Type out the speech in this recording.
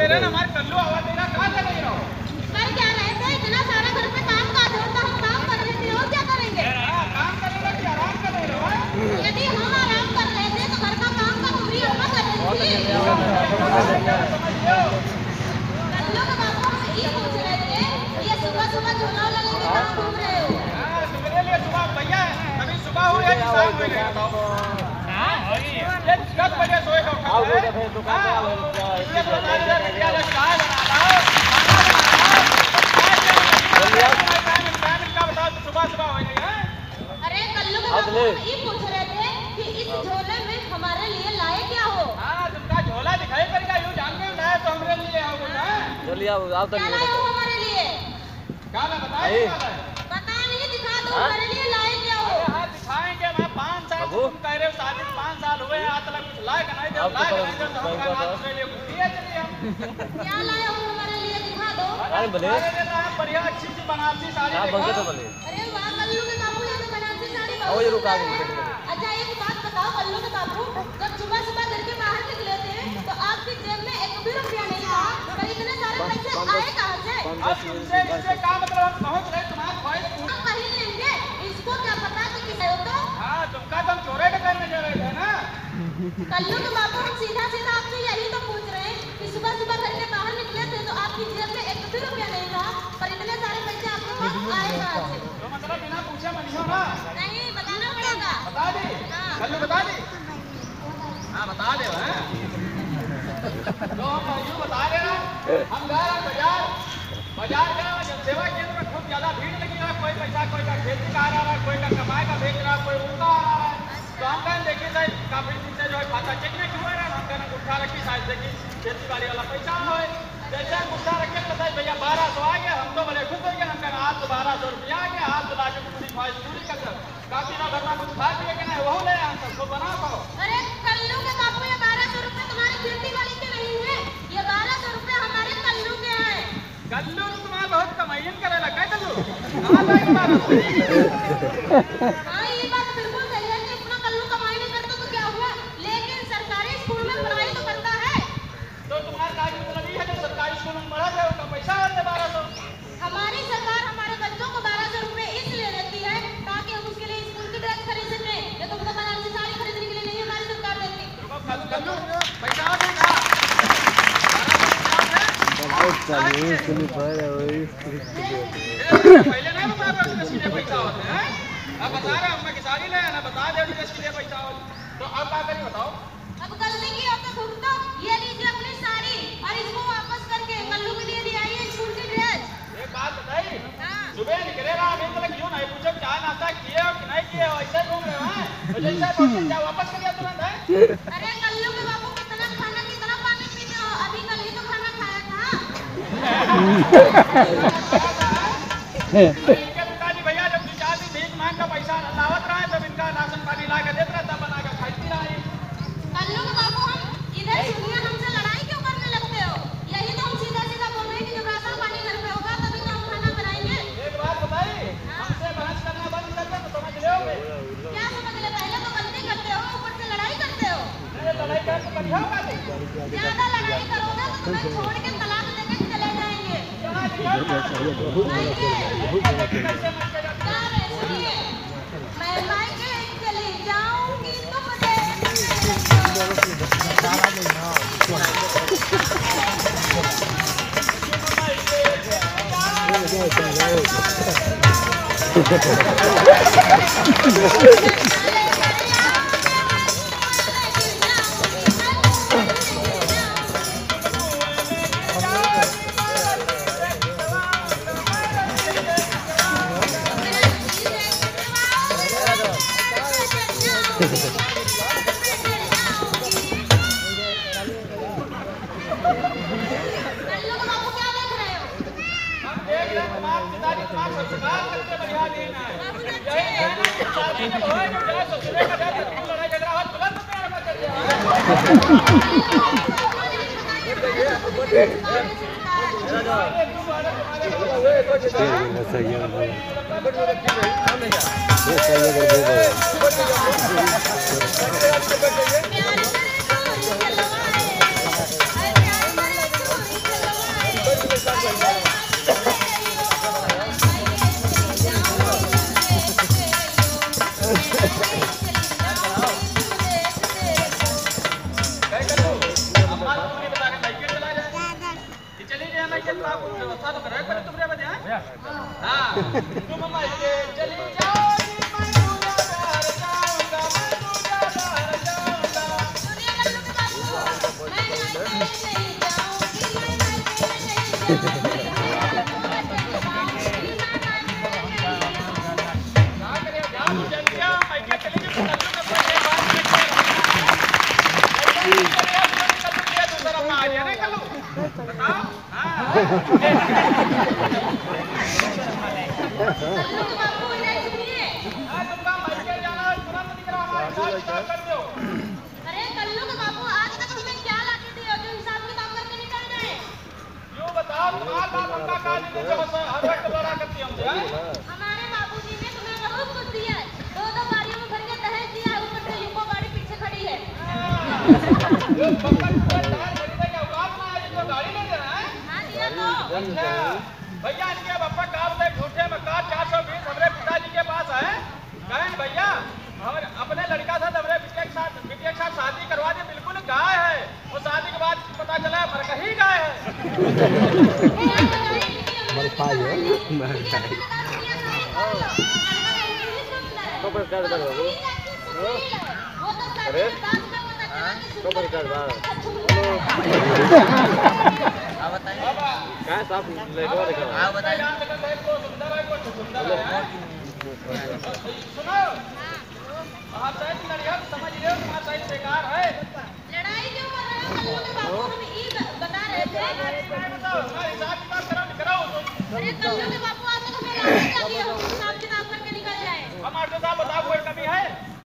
रहे ना हमारे कल्लू आवाज देना कहाँ से नहीं रहो कर क्या रहे थे इतना सारा घर पे काम काज होता हम काम कर रहे थे और क्या करेंगे काम करेगा कि आराम कर रहे हो यदि हम आराम कर रहे थे तो घर का काम का पूरी हम कर रहे थे कल्लू के बाबू हम ये पूछ रहे थे ये सुबह सुबह झोला लेके काम घूम रहे हो तुम्हारे लिए सुबह भैया अभी सुबह हो या शाम हो गया बताओ ये 10 बजे सोएगा उठा ये बता दे क्या चाय बनाना का बताओ तो सुबह सुबह हो गई है अरे कल्लू के बाबू ये पूछ रहे थे कि इस झोले में हमारे लिए लाए क्या हो हां तुमका झोला दिखाई पड़ेगा यूं जान के लाए तो हमरे लिए आओगे ना चलिए आओ तो क्या लाए हो हमारे लिए क्या ना बताइए पता नहीं दिखा दो हमारे लिए लाए क्या हो हां दिखाएंगे मैं 5 साल तुम कह रहे हो शादी 5 साल हुए आज तक कुछ लायक नहीं दे लायक नहीं दे तो हम दूसरे लिए कुछ दिए चलिए हम क्या लाए हो हमारे लिए दिखा दो अरे भले बढ़िया अच्छी सी बनारसी साड़ी हां बंगे तो भले अरे वाह कल्लू के बाबू ये तो बनारसी साड़ी आओ ये रुका दो अच्छा एक बात बताओ कल्लू के बाबू जब सुबह सुबह घर के बाहर निकले थे तो आपकी जेब में एक भी रुपया नहीं था पर इतने सारे पैसे आए कहां से अब तुमसे इससे क्या मतलब हम पहुंच रहे तुम्हारे ख्वाहिश पूरी हम कहीं लेंगे इसको क्या पता कि किसे हो तो हां तुमका तो हम चोरे का करने जा रहे थे ना कल्लू के बाबू हम सीधा सीधा आपसे यही तो पूछ रहे हैं कि सुबह सुबह घर के बाहर निकले थे तो आपकी जेब में एक भी रुपया नहीं था पर इतने सारे पैसे आपके पास आए कहां से तो मतलब बिना पूछे मनियो ना नहीं बताना पड़ेगा बता दे कल्लू बता दे हां बता दे हैं तो हम यूं बता रहे हैं हम गए बाजार गए जनसेवा केंद्र में खूब ज्यादा भीड़ लगी है कोई पैसा कोई का खेती का आ रहा है कोई का कमाए का भेज रहा है कोई उनका आ रहा है तो हम कहें देखिए साहब काफी दिन से जो है खाता चेक नहीं हुआ है हम कहना उठा रखी शायद देखिए खेती बाड़ी वाला पैसा हो जैसे हम उठा रखे तो भाई भैया 1200 आ गया हम तो बड़े खुश हो गए हम कहना आज तो 1200 रुपया आ गया आज तो लाके पूरी ख्वाहिश पूरी कर दो काफी ना घर में कुछ खा पिए कि नहीं वो ले हम सबको बना पाओ अरे कल्लू के बाबू ये 1200 रुपए तुम्हारी खेती वाली के नहीं है ये 1200 रुपए हमारे कल्लू के हैं कल्लू तुम्हारा बहुत कमाईन करेला क्या कल्लू कहां जाए 1200 हाँ ये बात बिल्कुल सही है कि इतना कल्लू कमाई नहीं करता तो क्या हुआ लेकिन सरकारी स्कूल में पढ़ाई तो करता है तो तुम्हारा कार्य मतलब ये है जो सरकारी स्कूल में पढ़ा जाए उसका पैसा और 1200 हमारी सरकार हमारे बच्चों को 1200 रुपए इसलिए देती है ताकि हम उसके लिए स्कूल की ड्रेस खरीद सकें या तो उनको बनारसी साड़ी खरीदने के लिए नहीं हमारी सरकार देती कल्लू पैसा आ देगा बहुत चाहिए इसलिए पर वही पहले नहीं बता रहे किसके लिए पैसा होते हैं अब बता रहे हम कि साड़ी ले ना बता दे किसके लिए पैसा हो तो अब क्या करें बताओ अब गलती की हो तो भुगतो ये लीजिए अपनी साड़ी और इसको वापस करके कल्लू के लिए ले आइए स्कूल की ड्रेस एक बात बताइए हाँ सुबह निकलेगा अभी तक क्यों नहीं पूछो चाय नाश्ता किए हो कि नहीं किए हो ऐसे घूम रहे हो तो जैसे बोलते क्या वापस कर दिया तुरंत है अरे कल्लू के बाबू कितना खाना कितना पानी पीते हो अभी कल ही तो खाना खाया था इनके पिताजी भैया जब 2-4 दिन भीख मांग का पैसा लावत रहा है तब इनका राशन पानी ला के देता तब बना के खाती रही कल्लू के बाबू हम इधर सुनिए हमसे लड़ाई क्यों करने लगते हो यही तो हम सीधा सीधा बोल रहे हैं कि जब राशन पानी घर पे होगा तभी तो हम खाना बनाएंगे एक बात बताइए हमसे बहस करना बंद कर दो तो समझ लोगे क्या समझ ले पहले तो गलती करते हो ऊपर से लड़ाई करते हो लड़ाई कर तो करिए होगा ज्यादा लड़ाई करोगे तो तुम्हें छोड़ के तलाक देके चले जाएंगे सुनिए मैं मायके चली जाऊंगी तुम हाँ तुम मायके चली जाओगी मैं दूजा घर जाऊंगा मैं दूजा घर जाऊंगा सुनिए कल्लू के बाबू मैं मायके नहीं जाऊंगी मैं मायके नहीं जाऊंगी क्या करे ध्यान जंजिया मायके चलेगी तो कल्लू के कोई एक बात नहीं करेगा कल्लू के दूसरा अपना आ गया ना कल्लू बताओ हाँ कल्लू के बाबू इधर सुनिए आज तुमका मायके जाना है तुरंत निकलो हमारे साथ काम कर दो अरे कल्लू के बाबू आज तक हमें क्या लाके दिए हो जो हिसाब किताब करके निकल जाए यूं बताओ तुम्हारा बाप हमका कहा नहीं जो हर वक्त दौरा करती हम हैं हमारे बाबूजी ने तुम्हें बहुत कुछ दिया है दो गाड़ियों में भर के दहेज दिया है ऊपर से यूको गाड़ी पीछे खड़ी है जो पक्का टायर खरीदने का औकात ना है जो गाड़ी ले रहा है हाँ दिया तो अच्छा भैया इनके पापा काम से झूठे में का 420 हमारे पिताजी के पास है कहें भैया हम अपने लड़का से हमारे बिटिया के साथ शादी करवा दी बिल्कुल गाय है और शादी के बाद पता चला मरका ही गाय है कबर कर दो अरे कबर कर दो आप बताइए क्या साफ लेको देखो आप बताइए सुनो आप शायद लड़िया समझ रहे हो तुम्हारा शायद बेकार है लड़ाई क्यों कर रहे हो कल्लू के बाबू हम ये बता रहे थे बताओ मैं हिसाब किताब कराओ अरे कल्लू के बाबू आज तक हमें लाके क्या दिया हो हिसाब किताब करके निकल जाए हमारे साथ बताओ कोई कमी है